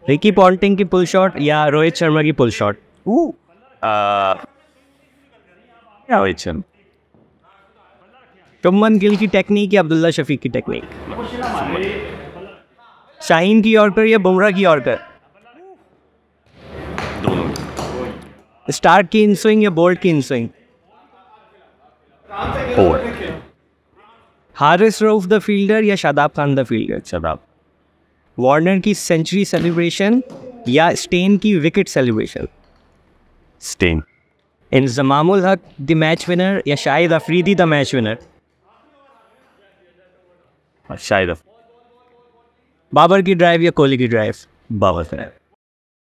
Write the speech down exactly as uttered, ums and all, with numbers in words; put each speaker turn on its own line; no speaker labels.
Ricky Ponting की pull shot या रोहित शर्मा की पुल शॉट?
रोहित शर्मा।
शुभमन गिल की टेक्निक या अब्दुल्ला शफीक की टेक्निक? शाहीन की यॉर्कर या बुमराह की यॉर्कर?
दोनों।
स्टार्क की इन स्विंग या बोल्ट की in swing?
Boult.
Haris Rauf the fielder या Shadab Khan the fielder?
Shadab.
Warner की सेंचुरी सेलिब्रेशन या स्टेन की wicket celebration?
Steyn.
Inzamamul Haq the match winner या Shahid Afridi the match winner?
Shahid.
Babar की ड्राइव या कोहली की ड्राइव?
बाबर।